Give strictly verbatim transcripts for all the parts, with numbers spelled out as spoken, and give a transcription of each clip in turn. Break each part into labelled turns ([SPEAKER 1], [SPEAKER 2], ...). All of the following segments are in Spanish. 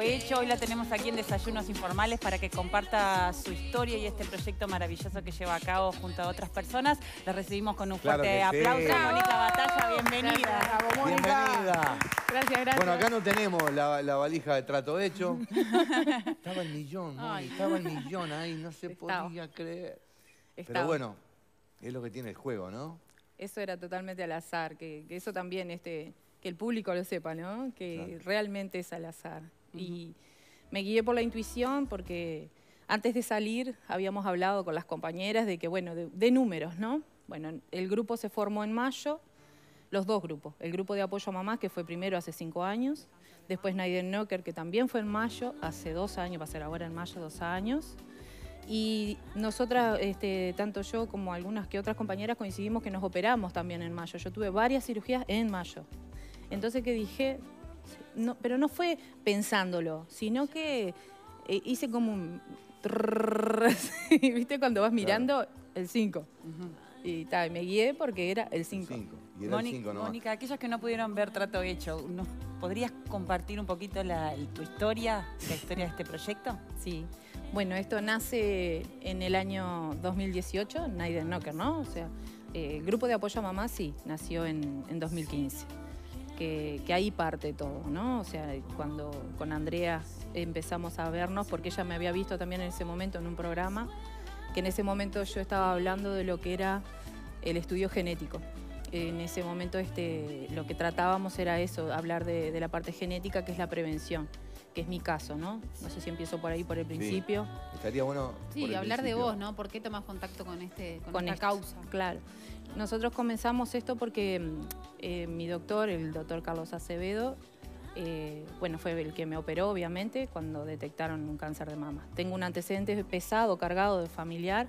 [SPEAKER 1] Hecho. Hoy la tenemos aquí en Desayunos Informales para que comparta su historia y este proyecto maravilloso que lleva a cabo junto a otras personas. La recibimos con un
[SPEAKER 2] Claro
[SPEAKER 1] fuerte
[SPEAKER 2] que sí.
[SPEAKER 1] aplauso. Mónica Batalla, bienvenida.
[SPEAKER 3] Bravo, Mónica.
[SPEAKER 2] Bienvenida.
[SPEAKER 3] Gracias, gracias.
[SPEAKER 2] Bueno, acá no tenemos la, la valija de Trato Hecho. Estaba el millón, Moni,
[SPEAKER 3] Ay.
[SPEAKER 2] estaba el millón ahí, no se
[SPEAKER 3] Estaba.
[SPEAKER 2] podía creer.
[SPEAKER 3] Estaba.
[SPEAKER 2] Pero bueno, es lo que tiene el juego, ¿no?
[SPEAKER 3] Eso era totalmente al azar, que, que eso también, este, que el público lo sepa, ¿no? Que
[SPEAKER 2] Claro.
[SPEAKER 3] realmente es al azar. Uh-huh. Y me guié por la intuición porque antes de salir habíamos hablado con las compañeras de que, bueno, de, de números, ¿no? Bueno, el grupo se formó en mayo, los dos grupos. El grupo de apoyo a mamás, que fue primero hace cinco años, después Naiden Knocker, que también fue en mayo, hace dos años, va a ser ahora en mayo dos años. Y nosotras, este, tanto yo como algunas que otras compañeras, coincidimos que nos operamos también en mayo. Yo tuve varias cirugías en mayo. Entonces que dije, no, pero no fue pensándolo, sino que eh, hice como un... Trrr, ¿viste? Cuando vas mirando, claro. El cinco. Uh-huh. Y tal, me guié porque era el cinco.
[SPEAKER 2] Y era
[SPEAKER 1] Mónica,
[SPEAKER 2] el cinco, ¿no?
[SPEAKER 1] Mónica, aquellos que no pudieron ver Trato Hecho, ¿nos podrías compartir un poquito la, tu historia, la historia de este proyecto?
[SPEAKER 3] Sí. Bueno, esto nace en el año dos mil dieciocho, Naiden Knocker, ¿no? O sea, eh, el grupo de apoyo a mamá sí, nació en, en dos mil quince. Que, que ahí parte todo, ¿no? O sea, cuando con Andrea empezamos a vernos, porque ella me había visto también en ese momento en un programa, que en ese momento yo estaba hablando de lo que era el estudio genético. En ese momento este, lo que tratábamos era eso, hablar de, de la parte genética, que es la prevención, que es mi caso, ¿no? No sé si empiezo por ahí, por el principio.
[SPEAKER 2] Sí, estaría bueno.
[SPEAKER 4] Sí,
[SPEAKER 2] por
[SPEAKER 4] hablar
[SPEAKER 2] principio.
[SPEAKER 4] de vos, ¿no? ¿Por qué tomás contacto con, este, con,
[SPEAKER 3] con
[SPEAKER 4] esta
[SPEAKER 3] esto,
[SPEAKER 4] causa?
[SPEAKER 3] Claro. Nosotros comenzamos esto porque eh, mi doctor, el doctor Carlos Acevedo, eh, bueno, fue el que me operó, obviamente, cuando detectaron un cáncer de mama. Tengo un antecedente pesado, cargado de familiar,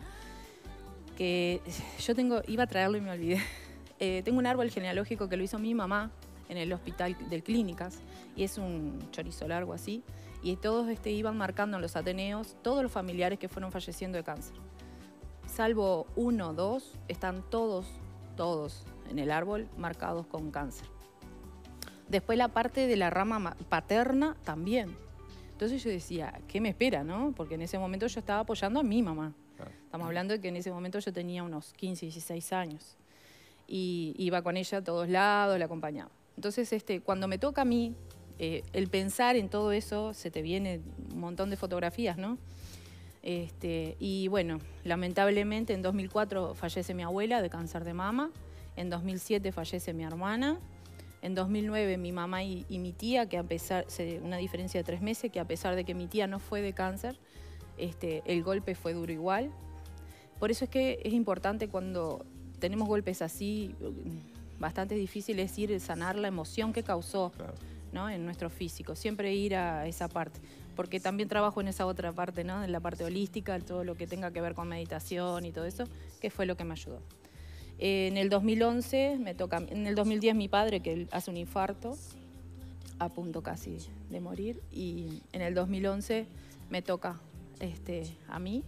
[SPEAKER 3] que yo tengo, iba a traerlo y me olvidé. Eh, tengo un árbol genealógico que lo hizo mi mamá en el hospital de Clínicas, y es un chorizo largo así, y todos este, iban marcando en los ateneos todos los familiares que fueron falleciendo de cáncer. Salvo uno o dos, están todos, todos en el árbol marcados con cáncer. Después la parte de la rama paterna también. Entonces yo decía, ¿qué me espera, no? Porque en ese momento yo estaba apoyando a mi mamá. Claro. Estamos hablando de que en ese momento yo tenía unos quince, dieciséis años. Y iba con ella a todos lados, la acompañaba. Entonces, este, cuando me toca a mí, eh, el pensar en todo eso, se te viene un montón de fotografías, ¿no? Este, y bueno, lamentablemente en dos mil cuatro fallece mi abuela de cáncer de mama, en dos mil siete fallece mi hermana, en dos mil nueve mi mamá y, y mi tía, que a pesar, una diferencia de tres meses, que a pesar de que mi tía no fue de cáncer, este, el golpe fue duro igual. Por eso es que es importante cuando tenemos golpes así, bastante difíciles, ir a sanar la emoción que causó, claro, ¿no? En nuestro físico, siempre ir a esa parte. Porque también trabajo en esa otra parte, ¿no? En la parte holística, todo lo que tenga que ver con meditación y todo eso, que fue lo que me ayudó. Eh, en el dos mil once, me toca, en el dos mil diez mi padre, que hace un infarto, a punto casi de morir, y en el dos mil once me toca este, a mí.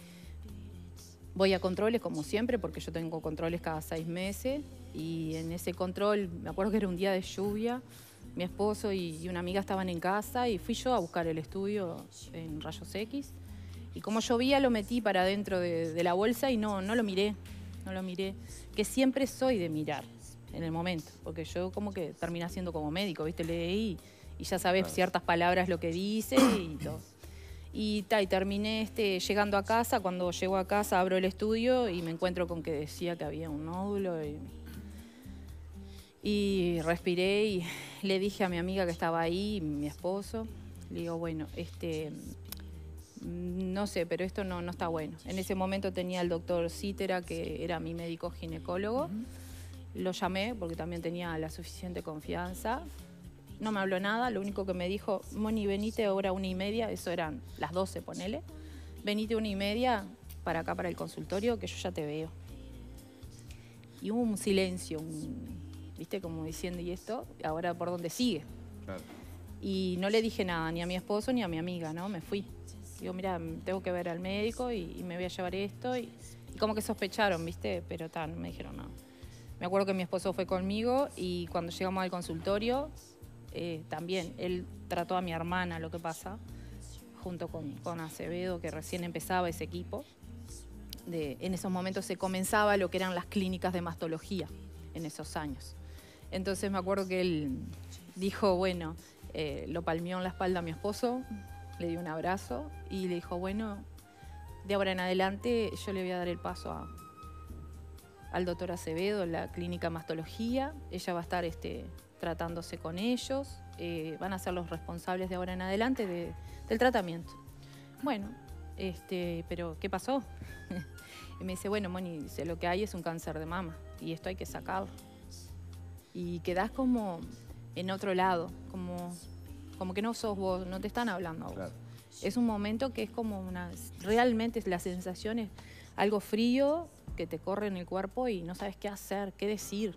[SPEAKER 3] Voy a controles como siempre, porque yo tengo controles cada seis meses, y en ese control, me acuerdo que era un día de lluvia, mi esposo y una amiga estaban en casa y fui yo a buscar el estudio en rayos X. Y como llovía lo metí para dentro de, de la bolsa y no, no lo miré, no lo miré. Que siempre soy de mirar en el momento, porque yo como que terminé siendo como médico, ¿viste? Leí y ya sabes claro. Ciertas palabras lo que dice y todo. Y, ta, y terminé este, llegando a casa, cuando llego a casa abro el estudio y me encuentro con que decía que había un nódulo y... Y respiré y le dije a mi amiga que estaba ahí, mi esposo, le digo, bueno, este, no sé, pero esto no, no está bueno. En ese momento tenía el doctor Cítera, que era mi médico ginecólogo. Uh-huh. Lo llamé porque también tenía la suficiente confianza. No me habló nada, lo único que me dijo, Moni, venite ahora una y media, eso eran las doce, ponele. Venite una y media para acá, para el consultorio, que yo ya te veo. Y hubo un silencio, un... ¿viste? Como diciendo, ¿y esto? ¿Ahora por dónde sigue? Claro. Y no le dije nada, ni a mi esposo ni a mi amiga, ¿no? Me fui. Digo, mira, tengo que ver al médico y, y me voy a llevar esto. Y, y como que sospecharon, ¿viste? Pero tan, me dijeron nada. Me acuerdo que mi esposo fue conmigo y cuando llegamos al consultorio, eh, también él trató a mi hermana, lo que pasa, junto con, con Acevedo, que recién empezaba ese equipo. De, en esos momentos se comenzaba lo que eran las clínicas de mastología, en esos años. Entonces me acuerdo que él dijo, bueno, eh, lo palmeó en la espalda a mi esposo, le dio un abrazo y le dijo, bueno, de ahora en adelante yo le voy a dar el paso a, al doctor Acevedo en la clínica de mastología. Ella va a estar este, tratándose con ellos, eh, van a ser los responsables de ahora en adelante de, del tratamiento. Bueno, este, pero ¿qué pasó? Y me dice, bueno, Moni, dice, lo que hay es un cáncer de mama y esto hay que sacarlo. Y quedás como en otro lado, como, como que no sos vos, no te están hablando a vos. Claro. Es un momento que es como una... Realmente la sensación es algo frío que te corre en el cuerpo y no sabes qué hacer, qué decir.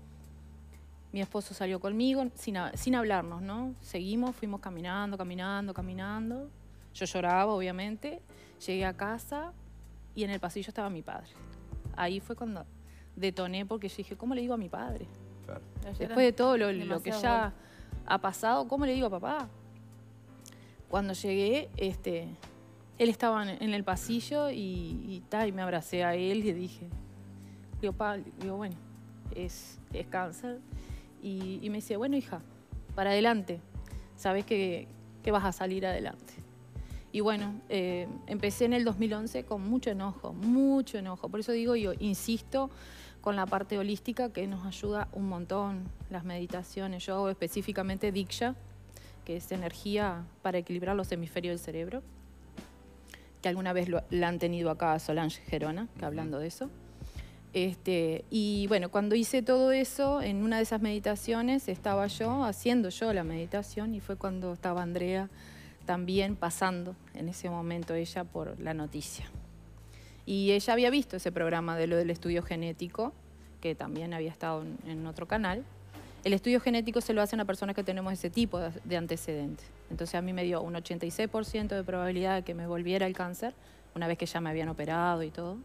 [SPEAKER 3] Mi esposo salió conmigo sin, sin hablarnos, ¿no? Seguimos, fuimos caminando, caminando, caminando. Yo lloraba, obviamente. Llegué a casa y en el pasillo estaba mi padre. Ahí fue cuando detoné porque yo dije, ¿cómo le digo a mi padre? Claro. Después de todo lo, lo que ya bueno. ha pasado, ¿cómo le digo a papá? Cuando llegué, este, él estaba en el pasillo y, y, ta, y me abracé a él y dije, digo, pa, digo bueno, es, es cáncer. Y, y me dice, bueno, hija, para adelante, sabes que, que vas a salir adelante. Y bueno, eh, empecé en el dos mil once con mucho enojo, mucho enojo. Por eso digo, yo insisto con la parte holística que nos ayuda un montón, las meditaciones. Yo hago específicamente Diksha, que es energía para equilibrar los hemisferios del cerebro, que alguna vez lo, la han tenido acá Solange Gerona, que hablando de eso. Este, y bueno, cuando hice todo eso, en una de esas meditaciones estaba yo, haciendo yo la meditación, y fue cuando estaba Andrea también pasando en ese momento ella por la noticia. Y ella había visto ese programa de lo del estudio genético, que también había estado en, en otro canal. El estudio genético se lo hacen a personas que tenemos ese tipo de, de antecedentes. Entonces a mí me dio un ochenta y seis por ciento de probabilidad de que me volviera el cáncer, una vez que ya me habían operado y todo.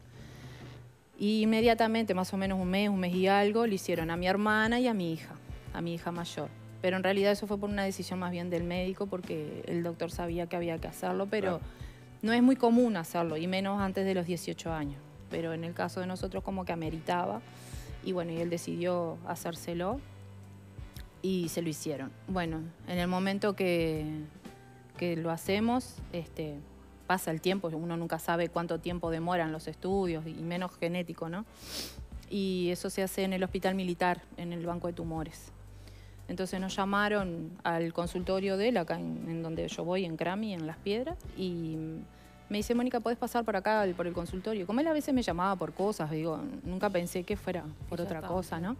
[SPEAKER 3] Y inmediatamente, más o menos un mes, un mes y algo, le hicieron a mi hermana y a mi hija, a mi hija mayor. Pero en realidad eso fue por una decisión más bien del médico, porque el doctor sabía que había que hacerlo, pero claro, no es muy común hacerlo, y menos antes de los dieciocho años. Pero en el caso de nosotros como que ameritaba, y bueno, y él decidió hacérselo, y se lo hicieron. Bueno, en el momento que, que lo hacemos, este, pasa el tiempo, uno nunca sabe cuánto tiempo demoran los estudios, y menos genético, ¿no? Y eso se hace en el hospital militar, en el banco de tumores. Entonces nos llamaron al consultorio de él, acá en, en donde yo voy, en Crami, en Las Piedras, y me dice, Mónica, ¿podés pasar por acá, por el consultorio? Como él a veces me llamaba por cosas, digo, nunca pensé que fuera por otra cosa, ¿no?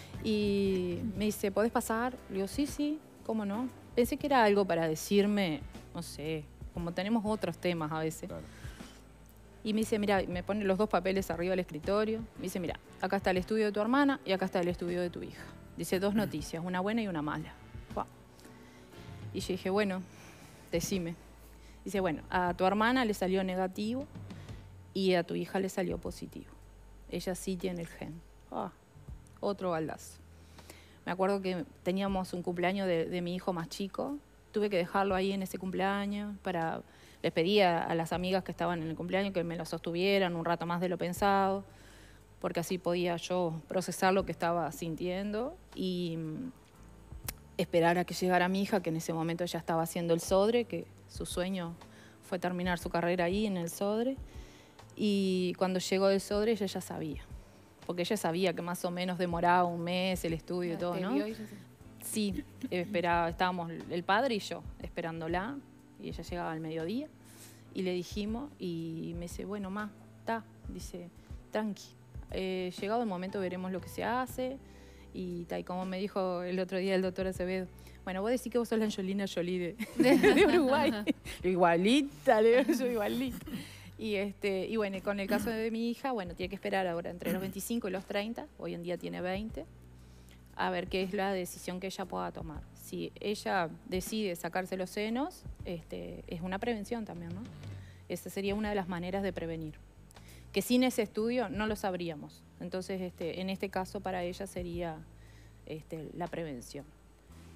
[SPEAKER 3] Y me dice, ¿podés pasar? Le digo, sí, sí, ¿cómo no? Pensé que era algo para decirme, no sé, como tenemos otros temas a veces. Claro. Y me dice, mira, me pone los dos papeles arriba del escritorio, me dice, mira, acá está el estudio de tu hermana y acá está el estudio de tu hija. Dice, dos noticias, una buena y una mala. Wow. Y yo dije, bueno, decime. Dice, bueno, a tu hermana le salió negativo y a tu hija le salió positivo. Ella sí tiene el gen. Ah, otro baldazo. Me acuerdo que teníamos un cumpleaños de, de mi hijo más chico. Tuve que dejarlo ahí en ese cumpleaños. Para, les pedí a, a las amigas que estaban en el cumpleaños que me lo sostuvieran un rato más de lo pensado, porque así podía yo procesar lo que estaba sintiendo y esperar a que llegara mi hija, que en ese momento ya estaba haciendo el Sodre, que su sueño fue terminar su carrera ahí en el Sodre. Y cuando llegó del Sodre ella ya sabía, porque ella sabía que más o menos demoraba un mes el estudio y todo, ¿no? Sí, esperaba, estábamos el padre y yo esperándola, y ella llegaba al mediodía, y le dijimos, y me dice, bueno, ma, está, dice, tranqui. Eh, llegado el momento veremos lo que se hace y tal, como me dijo el otro día el doctor Acevedo, bueno, vos decís que vos sos la Angelina Jolie de, de, de Uruguay. Igualita, le digo yo, igualita. Y, este, y bueno, con el caso de mi hija, bueno, tiene que esperar ahora entre los veinticinco y los treinta, hoy en día tiene veinte, a ver qué es la decisión que ella pueda tomar. Si ella decide sacarse los senos, este, es una prevención también, ¿no? Esa sería una de las maneras de prevenir, que sin ese estudio no lo sabríamos. Entonces, este, en este caso para ella sería este, la prevención.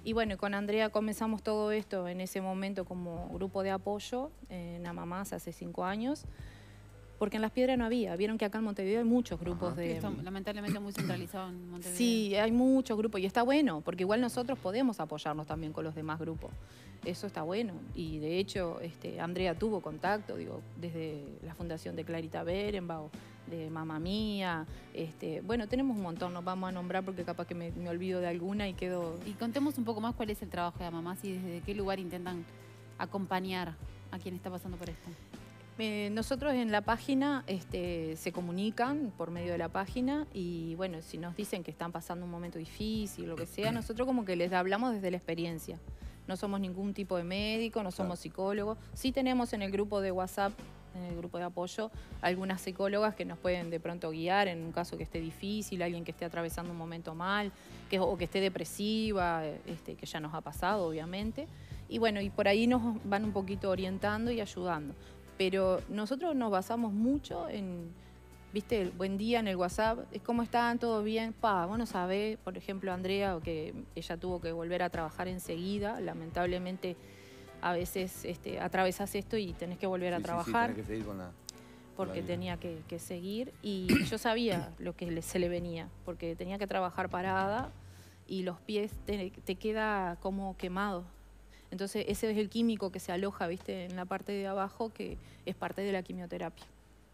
[SPEAKER 3] Y bueno, con Andrea comenzamos todo esto en ese momento como grupo de apoyo en A Mamás hace cinco años, porque en Las Piedras no había. Vieron que acá en Montevideo hay muchos grupos.
[SPEAKER 4] Ajá.
[SPEAKER 3] de...
[SPEAKER 4] Sí, está lamentablemente muy centralizado en Montevideo.
[SPEAKER 3] Sí, hay muchos grupos y está bueno, porque igual nosotros podemos apoyarnos también con los demás grupos. Eso está bueno. Y de hecho, este, Andrea tuvo contacto, digo, desde la fundación de Clarita Berenbaum, de Mamá Mía. Este, bueno, tenemos un montón, nos vamos a nombrar porque capaz que me, me olvido de alguna y quedo...
[SPEAKER 4] Y contemos un poco más cuál es el trabajo de A Mamás y desde qué lugar intentan acompañar a quien está pasando por esto.
[SPEAKER 3] Eh, nosotros en la página este, se comunican por medio de la página y bueno, si nos dicen que están pasando un momento difícil, lo que sea, nosotros como que les hablamos desde la experiencia. No somos ningún tipo de médico, no somos psicólogos. Sí tenemos en el grupo de WhatsApp, en el grupo de apoyo, algunas psicólogas que nos pueden de pronto guiar en un caso que esté difícil, alguien que esté atravesando un momento mal, que, o que esté depresiva, este, que ya nos ha pasado obviamente. Y bueno, y por ahí nos van un poquito orientando y ayudando. Pero nosotros nos basamos mucho en, viste, el buen día en el WhatsApp, es cómo están, todo bien, pa, vos no sabés, por ejemplo, Andrea, que ella tuvo que volver a trabajar enseguida, lamentablemente a veces este, atravesás esto y tenés que volver
[SPEAKER 2] Sí,
[SPEAKER 3] a
[SPEAKER 2] sí,
[SPEAKER 3] trabajar.
[SPEAKER 2] Sí, tenés que seguir con la...
[SPEAKER 3] Porque
[SPEAKER 2] la
[SPEAKER 3] tenía que, que seguir y yo sabía lo que le, se le venía, porque tenía que trabajar parada y los pies te, te queda como quemado. Entonces ese es el químico que se aloja, viste, en la parte de abajo, que es parte de la quimioterapia.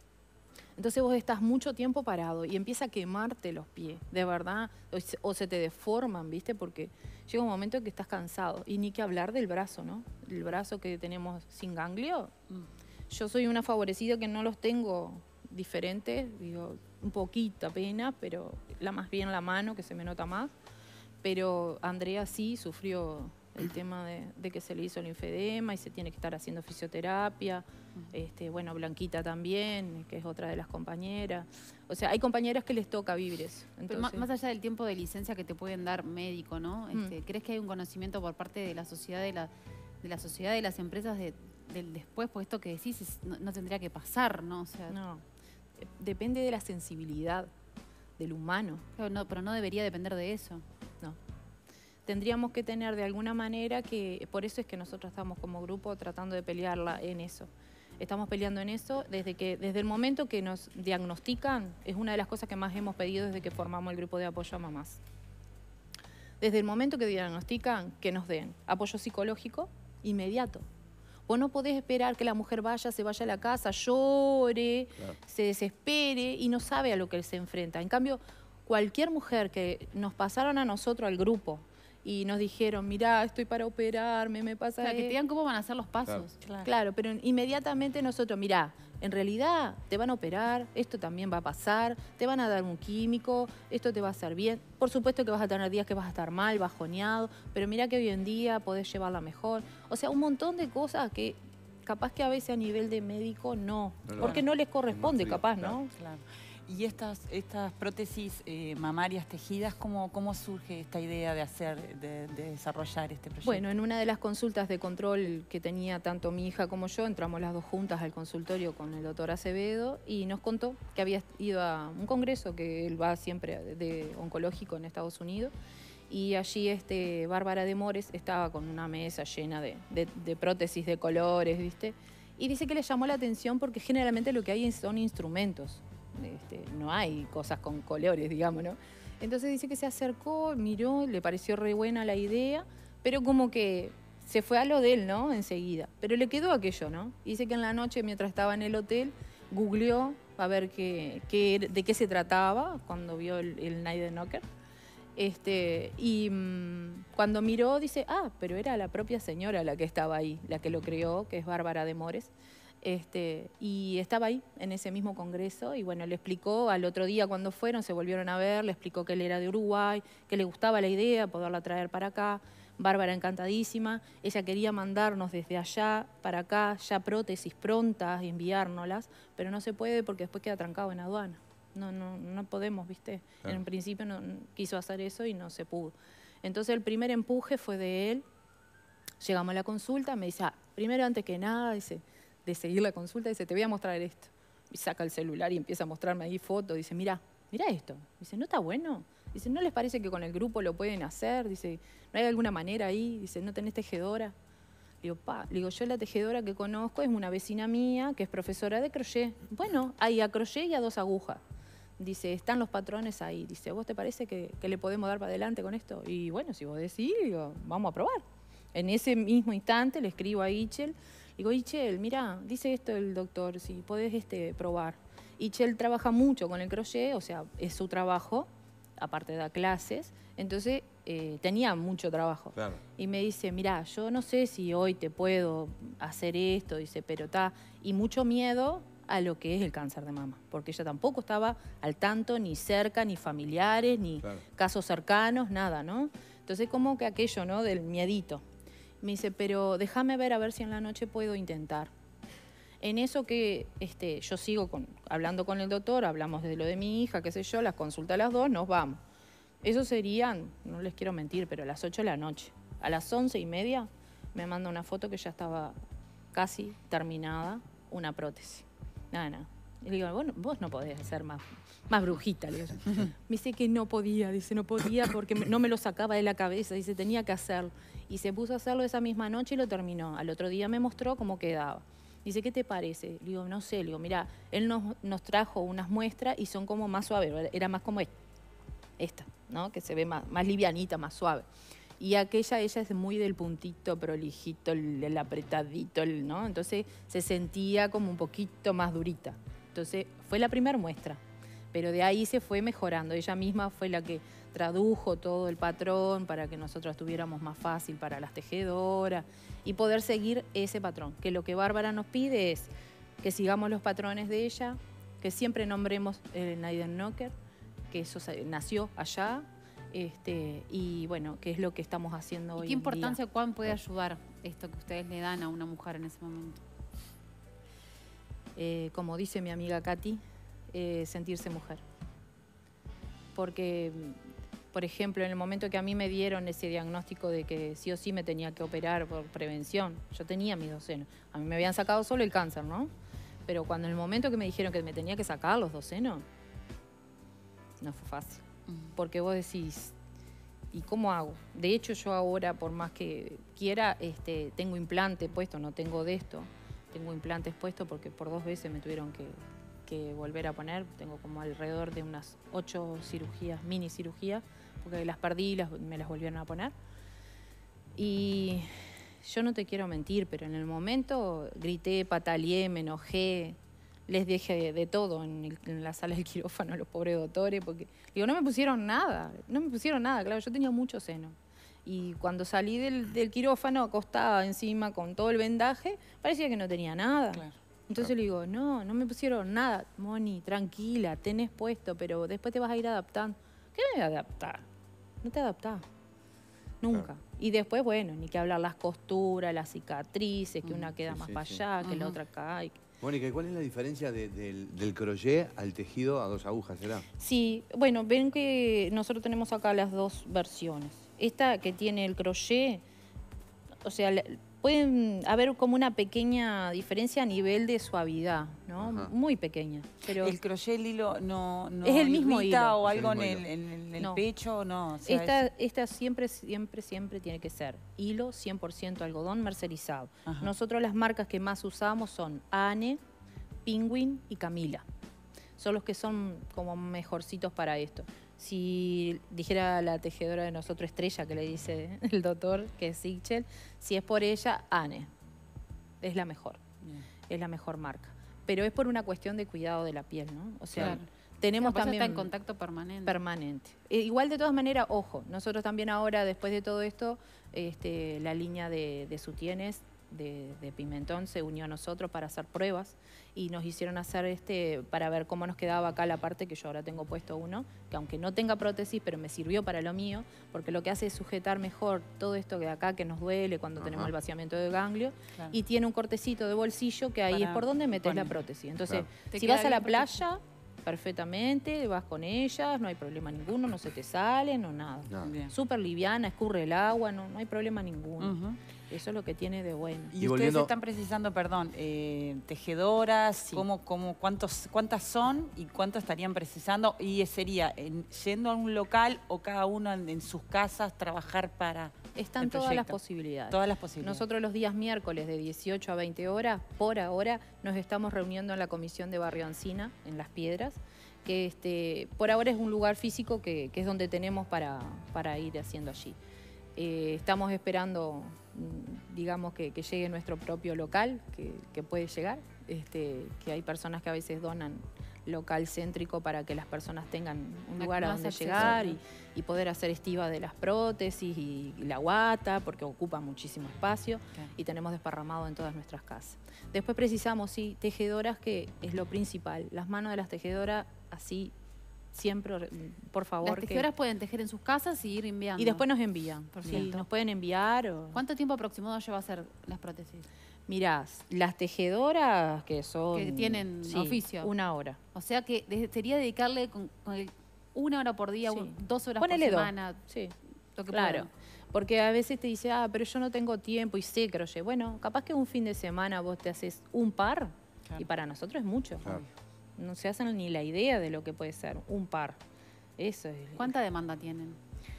[SPEAKER 3] Entonces vos estás mucho tiempo parado y empieza a quemarte los pies, de verdad, o se, o se te deforman, viste, porque llega un momento en que estás cansado. Y ni que hablar del brazo, ¿no? El brazo que tenemos sin ganglio. Mm. Yo soy una favorecida que no los tengo diferentes, digo, un poquito apenas, pero la más bien la mano, que se me nota más. Pero Andrea sí sufrió el tema de, de que se le hizo el linfedema y se tiene que estar haciendo fisioterapia. Este, bueno, Blanquita también, que es otra de las compañeras. O sea, hay compañeras que les toca vivir eso. Entonces,
[SPEAKER 4] Pero más, más allá del tiempo de licencia que te pueden dar médico, ¿no? Este, mm. ¿Crees que hay un conocimiento por parte de la sociedad de la, de la sociedad de las empresas de, del después? Porque esto que decís es, no, no tendría que pasar, ¿no? O sea,
[SPEAKER 3] no, depende de la sensibilidad del humano.
[SPEAKER 4] Pero no, pero no debería depender de eso.
[SPEAKER 3] No. Tendríamos que tener de alguna manera que, por eso es que nosotros estamos como grupo tratando de pelearla en eso. Estamos peleando en eso desde que desde el momento que nos diagnostican, es una de las cosas que más hemos pedido desde que formamos el grupo de apoyo a mamás. Desde el momento que diagnostican, que nos den apoyo psicológico inmediato. Vos no podés esperar que la mujer vaya, se vaya a la casa, llore, claro, se desespere y no sabe a lo que se enfrenta. En cambio, cualquier mujer que nos pasaron a nosotros, al grupo, y nos dijeron, mirá, estoy para operarme, me pasa...
[SPEAKER 4] O sea, que te digan cómo van a ser los pasos.
[SPEAKER 3] Claro, claro, pero inmediatamente nosotros, mirá, en realidad te van a operar, esto también va a pasar, te van a dar un químico, esto te va a hacer bien. Por supuesto que vas a tener días que vas a estar mal, bajoneado, pero mirá que hoy en día podés llevarla mejor. O sea, un montón de cosas que capaz que a veces a nivel de médico no, no porque no les corresponde, frío, capaz,
[SPEAKER 1] claro,
[SPEAKER 3] ¿no?
[SPEAKER 1] Claro. Y estas, estas prótesis eh, mamarias tejidas, ¿cómo, ¿cómo surge esta idea de hacer, de, de desarrollar este proyecto?
[SPEAKER 3] Bueno, en una de las consultas de control que tenía tanto mi hija como yo, entramos las dos juntas al consultorio con el doctor Acevedo y nos contó que había ido a un congreso que él va siempre de, de oncológico en Estados Unidos y allí este, Bárbara de Mores estaba con una mesa llena de, de, de prótesis de colores, ¿viste? Y dice que le llamó la atención porque generalmente lo que hay son instrumentos. Este, no hay cosas con colores, digamos, ¿no? Entonces dice que se acercó, miró, le pareció re buena la idea, pero como que se fue a lo de él, ¿no? Enseguida. Pero le quedó aquello, ¿no? Dice que en la noche, mientras estaba en el hotel, googleó a ver qué, qué, de qué se trataba cuando vio el, el Night the Knocker. Este, y mmm, cuando miró, dice, ah, pero era la propia señora la que estaba ahí, la que lo creó, que es Bárbara de Mores. Este, y estaba ahí en ese mismo congreso y bueno, le explicó al otro día cuando fueron, se volvieron a ver, le explicó que él era de Uruguay, que le gustaba la idea, poderla traer para acá. Bárbara encantadísima, ella quería mandarnos desde allá para acá ya prótesis prontas, enviárnoslas, pero no se puede porque después queda trancado en aduana. No, no, no podemos, ¿viste? Claro. En principio no, no, quiso hacer eso y no se pudo. Entonces el primer empuje fue de él, llegamos a la consulta, me dice, ah, primero antes que nada, dice, de seguir la consulta, dice, te voy a mostrar esto. Y saca el celular y empieza a mostrarme ahí fotos, dice, mira, mira esto. Dice, ¿no está bueno? Dice, ¿no les parece que con el grupo lo pueden hacer? Dice, ¿no hay alguna manera ahí? Dice, ¿no tenés tejedora? Le digo, pa, le digo, yo la tejedora que conozco es una vecina mía que es profesora de crochet. Bueno, hay a crochet y a dos agujas. Dice, están los patrones ahí. Dice, ¿vos te parece que, que le podemos dar para adelante con esto? Y bueno, si vos decís, digo, vamos a probar. En ese mismo instante le escribo a Ichel. Digo, Ichel, mira, dice esto el doctor, si podés este, probar. Ichel trabaja mucho con el crochet, o sea, es su trabajo, aparte da clases. Entonces, eh, tenía mucho trabajo.
[SPEAKER 2] Claro.
[SPEAKER 3] Y me dice, mira, yo no sé si hoy te puedo hacer esto, dice, pero está... Y mucho miedo a lo que es el cáncer de mama, porque ella tampoco estaba al tanto, ni cerca, ni familiares, ni
[SPEAKER 2] Claro.
[SPEAKER 3] casos cercanos, nada, ¿no? Entonces, como que aquello, ¿no? Del miedito. Me dice, pero déjame ver a ver si en la noche puedo intentar. En eso que este, yo sigo con, hablando con el doctor, hablamos de lo de mi hija, qué sé yo, las consultas a las dos, nos vamos. Eso serían, no les quiero mentir, pero a las ocho de la noche. A las once y media me manda una foto que ya estaba casi terminada, una prótesis. Nada, nada. Y le digo, bueno, vos no podés ser más, más brujita, le digo yo. Me dice que no podía, dice, no podía porque no me lo sacaba de la cabeza, dice, tenía que hacerlo. Y se puso a hacerlo esa misma noche y lo terminó. Al otro día me mostró cómo quedaba. Dice, ¿qué te parece? Le digo, no sé, le digo, mira, él nos, nos trajo unas muestras y son como más suaves, era más como esta, ¿no? Que se ve más, más livianita, más suave. Y aquella, ella es muy del puntito, prolijito, el, el apretadito, el, ¿no? Entonces se sentía como un poquito más durita. Entonces fue la primera muestra, pero de ahí se fue mejorando. Ella misma fue la que tradujo todo el patrón para que nosotros tuviéramos más fácil para las tejedoras y poder seguir ese patrón. Que lo que Bárbara nos pide es que sigamos los patrones de ella, que siempre nombremos el Naiden Knocker, que eso nació allá, este, y bueno, que es lo que estamos haciendo hoy
[SPEAKER 4] ¿Y qué
[SPEAKER 3] en
[SPEAKER 4] importancia,
[SPEAKER 3] día.
[SPEAKER 4] cuán puede ayudar esto que ustedes le dan a una mujer en ese momento?
[SPEAKER 3] Eh, como dice mi amiga Katy, eh, sentirse mujer. Porque, por ejemplo, en el momento que a mí me dieron ese diagnóstico de que sí o sí me tenía que operar por prevención, yo tenía mis dos senos. A mí me habían sacado solo el cáncer, ¿no? Pero cuando en el momento que me dijeron que me tenía que sacar los dos senos, no fue fácil. Porque vos decís, ¿y cómo hago? De hecho, yo ahora, por más que quiera, este, tengo implante puesto, no tengo de esto. Tengo implantes puestos porque por dos veces me tuvieron que, que volver a poner. Tengo como alrededor de unas ocho cirugías, mini cirugías, porque las perdí y las, me las volvieron a poner. Y yo no te quiero mentir, pero en el momento grité, pataleé, me enojé, les dejé de, de todo en, el, en la sala del quirófano a los pobres doctores, porque digo, no me pusieron nada, no me pusieron nada, claro, yo tenía mucho seno. Y cuando salí del, del quirófano, acostada encima con todo el vendaje, parecía que no tenía nada.
[SPEAKER 1] Claro.
[SPEAKER 3] Entonces le digo, no, no me pusieron nada. Moni, tranquila, tenés puesto, pero después te vas a ir adaptando. ¿Qué me voy a adaptar? No te adaptás. Nunca.
[SPEAKER 2] Claro.
[SPEAKER 3] Y después, bueno, ni que hablar las costuras, las cicatrices, que una queda
[SPEAKER 2] Sí,
[SPEAKER 3] más
[SPEAKER 2] sí,
[SPEAKER 3] para
[SPEAKER 2] sí.
[SPEAKER 3] allá, que la
[SPEAKER 1] Ujú.
[SPEAKER 3] otra acá. y que-
[SPEAKER 2] Mónica, ¿y cuál es la diferencia de- del, del crochet al tejido a dos agujas, será?
[SPEAKER 3] Sí, bueno, ven que nosotros tenemos acá las dos versiones. Esta que tiene el crochet, o sea, le- pueden haber como una pequeña diferencia a nivel de suavidad, ¿no?
[SPEAKER 2] Ajá.
[SPEAKER 3] Muy pequeña. Pero
[SPEAKER 1] ¿El crochet, el hilo, no, no
[SPEAKER 3] Es el mismo
[SPEAKER 1] irrita
[SPEAKER 3] hilo.
[SPEAKER 1] o
[SPEAKER 2] Es el
[SPEAKER 1] algo en
[SPEAKER 2] mismo
[SPEAKER 1] el, en el- en el
[SPEAKER 3] No.
[SPEAKER 1] pecho? No, o sea,
[SPEAKER 3] esta,
[SPEAKER 1] es-
[SPEAKER 3] esta siempre, siempre, siempre tiene que ser hilo cien por ciento algodón mercerizado.
[SPEAKER 1] Ajá.
[SPEAKER 3] Nosotros las marcas que más usamos son Ane, Penguin y Camila. Son los que son como mejorcitos para esto. Si dijera la tejedora de nosotros, Estrella, que le dice el doctor, que es Sichel, si es por ella, Ane. Es la mejor,
[SPEAKER 1] Bien.
[SPEAKER 3] es la mejor marca. Pero es por una cuestión de cuidado de la piel, ¿no? O sea,
[SPEAKER 4] Claro.
[SPEAKER 3] tenemos
[SPEAKER 4] Por eso
[SPEAKER 3] también...
[SPEAKER 4] está en contacto permanente.
[SPEAKER 3] Permanente. Eh, igual de todas maneras, ojo, nosotros también ahora, después de todo esto, este, la línea de, de sutienes de, de Pimentón se unió a nosotros para hacer pruebas y nos hicieron hacer este para ver cómo nos quedaba acá la parte que yo ahora tengo puesto uno, que aunque no tenga prótesis, pero me sirvió para lo mío, porque lo que hace es sujetar mejor todo esto de acá que nos duele cuando
[SPEAKER 2] Ajá.
[SPEAKER 3] tenemos el vaciamiento de ganglio,
[SPEAKER 1] Claro.
[SPEAKER 3] y tiene un cortecito de bolsillo que ahí
[SPEAKER 1] Para
[SPEAKER 3] es por donde metes la
[SPEAKER 1] poner.
[SPEAKER 3] prótesis. Entonces,
[SPEAKER 2] Claro.
[SPEAKER 4] Te
[SPEAKER 3] si
[SPEAKER 4] queda
[SPEAKER 3] vas a la
[SPEAKER 4] bien protegido.
[SPEAKER 3] playa, perfectamente, vas con ellas, no hay problema ninguno, no se te sale, no nada.
[SPEAKER 2] No.
[SPEAKER 1] Bien.
[SPEAKER 3] Súper liviana, escurre el agua, no, no hay problema ninguno.
[SPEAKER 1] Ujú.
[SPEAKER 3] Eso es lo que tiene de bueno.
[SPEAKER 1] Y,
[SPEAKER 2] Y
[SPEAKER 1] ustedes
[SPEAKER 2] volviendo-
[SPEAKER 1] están precisando, perdón, eh, tejedoras,
[SPEAKER 3] Sí.
[SPEAKER 1] ¿cómo, cómo, cuántos, ¿cuántas son y cuánto estarían precisando? ¿Y sería en- yendo a un local o cada uno en, en sus casas trabajar para
[SPEAKER 3] Están
[SPEAKER 1] el
[SPEAKER 3] todas las
[SPEAKER 1] proyecto?
[SPEAKER 3] posibilidades.
[SPEAKER 1] Todas las posibilidades.
[SPEAKER 3] Nosotros los días miércoles de dieciocho a veinte horas, por ahora, nos estamos reuniendo en la comisión de Barrio Ancina, en Las Piedras, que este, por ahora es un lugar físico que, que es donde tenemos para, para ir haciendo allí. Eh, estamos esperando, mm, digamos, que, que llegue nuestro propio local, que, que puede llegar, este, que hay personas que a veces donan local céntrico para que las personas tengan un
[SPEAKER 4] Más-
[SPEAKER 3] lugar a
[SPEAKER 4] más
[SPEAKER 3] donde
[SPEAKER 4] acceso,
[SPEAKER 3] llegar
[SPEAKER 4] ¿no?
[SPEAKER 3] y, y poder hacer estiva de las prótesis y, y la guata, porque ocupa muchísimo espacio
[SPEAKER 1] Claro.
[SPEAKER 3] y tenemos desparramado en todas nuestras casas. Después precisamos, sí, tejedoras, que es lo principal. Las manos de las tejedoras, así, siempre, por favor.
[SPEAKER 4] Las
[SPEAKER 3] que-
[SPEAKER 4] tejedoras pueden tejer en sus casas y ir enviando.
[SPEAKER 3] Y después nos envían. Sí,
[SPEAKER 4] Perfecto.
[SPEAKER 3] nos pueden enviar. O...
[SPEAKER 4] ¿Cuánto tiempo aproximado lleva a hacer las prótesis?
[SPEAKER 3] Mirá, las tejedoras que son...
[SPEAKER 4] Que tienen
[SPEAKER 3] sí,
[SPEAKER 4] oficio.
[SPEAKER 3] Una hora.
[SPEAKER 4] O sea que de- sería dedicarle con, con el- una hora por día,
[SPEAKER 3] Sí.
[SPEAKER 4] un- dos horas
[SPEAKER 3] Ponele
[SPEAKER 4] por
[SPEAKER 3] dos.
[SPEAKER 4] semana,
[SPEAKER 3] Sí,
[SPEAKER 4] lo que
[SPEAKER 3] claro.
[SPEAKER 4] puedan.
[SPEAKER 3] Porque a veces te dice, ah, pero yo no tengo tiempo y sé crochet. Bueno, capaz que un fin de semana vos te haces un par
[SPEAKER 1] Claro.
[SPEAKER 3] y para nosotros es mucho.
[SPEAKER 2] Claro.
[SPEAKER 3] No se hacen ni la idea de lo que puede ser un par. Eso es
[SPEAKER 4] ¿Cuánta demanda tienen?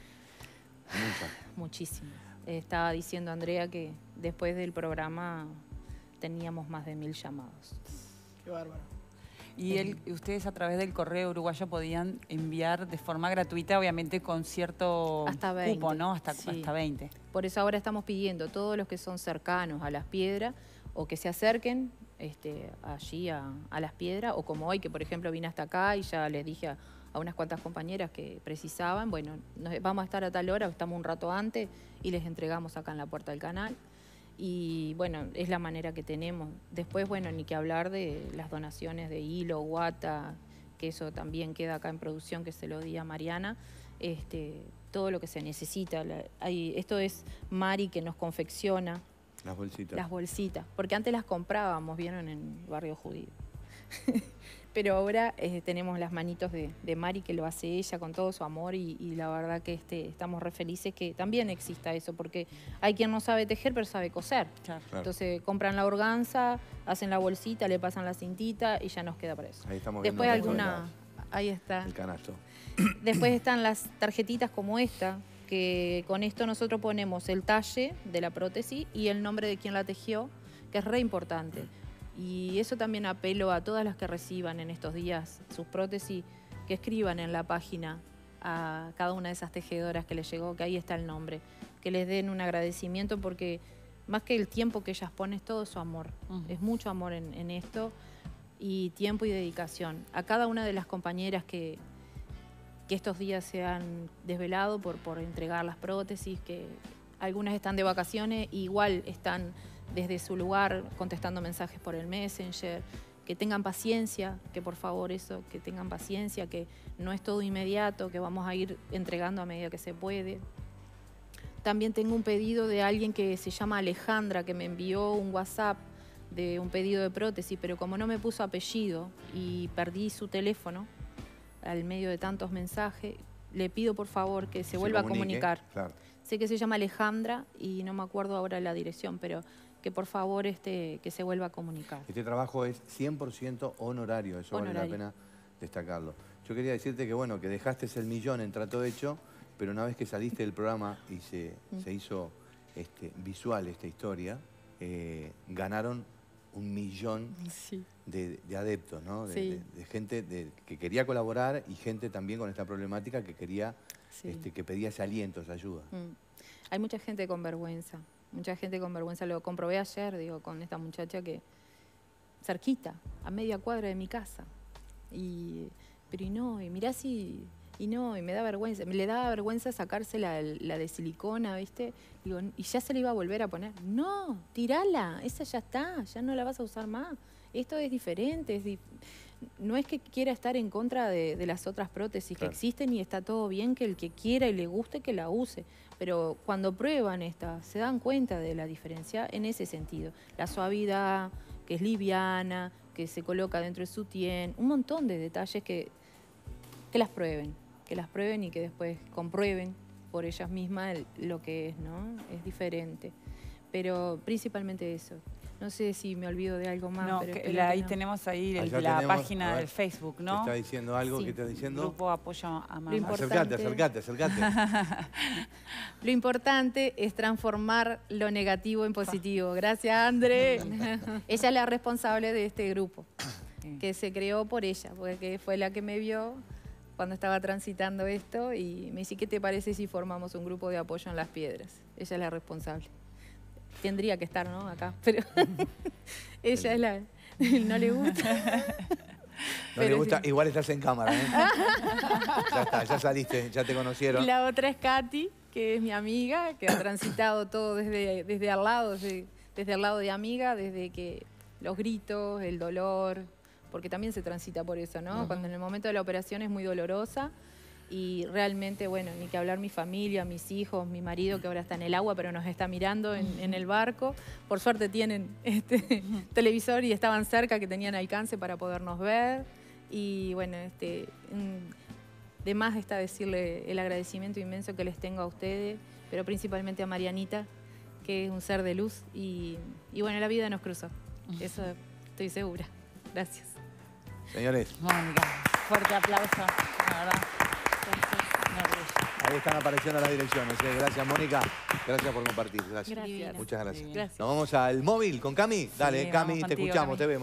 [SPEAKER 2] Mucha.
[SPEAKER 3] muchísimo. Estaba diciendo Andrea que después del programa teníamos más de mil llamados.
[SPEAKER 5] Qué bárbaro.
[SPEAKER 1] Y él, ustedes a través del correo uruguayo podían enviar de forma gratuita, obviamente con cierto
[SPEAKER 3] Hasta
[SPEAKER 1] cupo,
[SPEAKER 3] veinte.
[SPEAKER 1] ¿no? Hasta,
[SPEAKER 3] Sí.
[SPEAKER 1] hasta veinte.
[SPEAKER 3] Por eso ahora estamos pidiendo a todos los que son cercanos a Las Piedras o que se acerquen este, allí a, a Las Piedras, o como hoy, que por ejemplo vine hasta acá y ya les dije a, a unas cuantas compañeras que precisaban, bueno, nos- vamos a estar a tal hora, estamos un rato antes y les entregamos acá en la puerta del canal. Y bueno, es la manera que tenemos. Después, bueno, ni que hablar de las donaciones de hilo, guata, que eso también queda acá en producción, que se lo di a Mariana. Este, todo lo que se necesita. La- hay, esto es Mari que nos confecciona
[SPEAKER 2] Las bolsitas.
[SPEAKER 3] las bolsitas, porque antes las comprábamos, vieron, en Barrio Judío. Pero ahora eh, tenemos las manitos de, de Mari, que lo hace ella con todo su amor, y, y la verdad que este, estamos re felices que también exista eso, porque hay quien no sabe tejer pero sabe coser.
[SPEAKER 1] Claro.
[SPEAKER 2] Claro.
[SPEAKER 3] Entonces compran la organza, hacen la bolsita, le pasan la cintita y ya nos queda para eso.
[SPEAKER 2] Ahí estamos viendo
[SPEAKER 3] Después
[SPEAKER 2] por todos
[SPEAKER 3] alguna,
[SPEAKER 2] lados
[SPEAKER 3] ahí está.
[SPEAKER 2] el canasto.
[SPEAKER 3] Después están las tarjetitas como esta, que con esto nosotros ponemos el talle de la prótesis y el nombre de quien la tejió, que es re importante. Y eso también apelo a todas las que reciban en estos días sus prótesis, que escriban en la página a cada una de esas tejedoras que les llegó, que ahí está el nombre, que les den un agradecimiento, porque más que el tiempo que ellas ponen, es todo su amor.
[SPEAKER 1] Ujú.
[SPEAKER 3] Es mucho amor en, en esto, y tiempo y dedicación. A cada una de las compañeras que, que estos días se han desvelado por, por entregar las prótesis, que algunas están de vacaciones, y igual están desde su lugar contestando mensajes por el Messenger, que tengan paciencia, que por favor eso, que tengan paciencia, que no es todo inmediato, que vamos a ir entregando a medida que se puede. También tengo un pedido de alguien que se llama Alejandra, que me envió un WhatsApp de un pedido de prótesis, pero como no me puso apellido y perdí su teléfono al medio de tantos mensajes, le pido por favor que se, vuelva
[SPEAKER 2] comunique,
[SPEAKER 3] a comunicar.
[SPEAKER 2] Claro.
[SPEAKER 3] Sé que se llama Alejandra y no me acuerdo ahora la dirección, pero que por favor este, que se vuelva a comunicar.
[SPEAKER 2] Este trabajo es cien por ciento honorario, eso vale
[SPEAKER 3] Honorario.
[SPEAKER 2] la pena destacarlo. Yo quería decirte que bueno, que dejaste el millón en Trato Hecho, pero una vez que saliste del programa y se,
[SPEAKER 3] Mm.
[SPEAKER 2] se hizo este, visual esta historia, eh, ganaron un millón
[SPEAKER 3] Sí.
[SPEAKER 2] de, de adeptos, ¿no? De,
[SPEAKER 3] Sí.
[SPEAKER 2] de- de gente de- que quería colaborar y gente también con esta problemática que quería,
[SPEAKER 3] Sí.
[SPEAKER 2] este, que pedía ese aliento, esa ayuda.
[SPEAKER 3] Mm. Hay mucha gente con vergüenza, mucha gente con vergüenza. Lo comprobé ayer, digo, con esta muchacha que cerquita, a media cuadra de mi casa. Y, pero y no, y mirá si, y no, y me da vergüenza. Me le daba vergüenza sacarse la, la de silicona, ¿viste? Digo, y ya se le iba a volver a poner. No, tirala, esa ya está, ya no la vas a usar más. Esto es diferente, es dif- no es que quiera estar en contra de, de las otras prótesis
[SPEAKER 2] Claro.
[SPEAKER 3] que existen, y está todo bien que el que quiera y le guste que la use, pero cuando prueban esta se dan cuenta de la diferencia en ese sentido. La suavidad, que es liviana, que se coloca dentro de su tien, un montón de detalles que, que las prueben, que las prueben y que después comprueben por ellas mismas el- lo que es, ¿no? Es diferente. pero principalmente eso. No sé si me olvido de algo más.
[SPEAKER 1] No,
[SPEAKER 3] pero
[SPEAKER 1] que
[SPEAKER 3] espero
[SPEAKER 1] la-
[SPEAKER 3] que
[SPEAKER 1] ahí
[SPEAKER 3] no.
[SPEAKER 1] tenemos ahí el-
[SPEAKER 2] Allá
[SPEAKER 1] la
[SPEAKER 2] tenemos, a
[SPEAKER 1] página
[SPEAKER 2] ver,
[SPEAKER 1] del Facebook,
[SPEAKER 2] ¿Te
[SPEAKER 1] ¿no?
[SPEAKER 2] está diciendo algo?
[SPEAKER 3] Sí.
[SPEAKER 2] ¿Qué está diciendo?
[SPEAKER 1] Grupo Apoyo a Mamá.
[SPEAKER 3] importante-
[SPEAKER 2] Acercate, acercate, acercate.
[SPEAKER 3] Lo importante es transformar lo negativo en positivo. Gracias, André. Ella es la responsable de este grupo, que se creó por ella, porque fue la que me vio cuando estaba transitando esto y me dice, ¿qué te parece si formamos un grupo de apoyo en Las Piedras? Ella es la responsable. Tendría que estar, ¿no? Acá, pero ella es la... No le gusta.
[SPEAKER 2] No
[SPEAKER 3] Pero
[SPEAKER 2] le gusta,
[SPEAKER 3] sí.
[SPEAKER 2] igual estás en cámara, ¿eh? Ya está, ya saliste, ya te conocieron.
[SPEAKER 3] Y la otra es Katy, que es mi amiga, que ha transitado todo desde, desde al lado, desde, desde al lado de amiga, desde que los gritos, el dolor, porque también se transita por eso, ¿no?
[SPEAKER 2] Ujú.
[SPEAKER 3] Cuando en el momento de la operación es muy dolorosa y realmente, bueno, ni que hablar mi familia, mis hijos, mi marido que ahora está en el agua, pero nos está mirando en, en el barco. Por suerte tienen este televisor y estaban cerca, que tenían alcance para podernos ver. Y bueno, este, mm, de más está decirle el agradecimiento inmenso que les tengo a ustedes, pero principalmente a Marianita, que es un ser de luz. Y, y bueno, la vida nos cruzó. Eso estoy segura. Gracias.
[SPEAKER 2] Señores,
[SPEAKER 1] Mónica, fuerte aplauso, la verdad. Un orgullo.
[SPEAKER 2] ahí están apareciendo las direcciones. ¿eh? Gracias, Mónica. Gracias por compartir. Gracias.
[SPEAKER 3] Gracias.
[SPEAKER 2] Muchas gracias.
[SPEAKER 1] Divina.
[SPEAKER 3] Gracias.
[SPEAKER 2] Nos vamos al móvil con Cami. Dale,
[SPEAKER 1] Sí,
[SPEAKER 2] Cami,
[SPEAKER 1] vamos
[SPEAKER 2] te
[SPEAKER 1] contigo,
[SPEAKER 2] escuchamos,
[SPEAKER 1] Cami.
[SPEAKER 2] te vemos.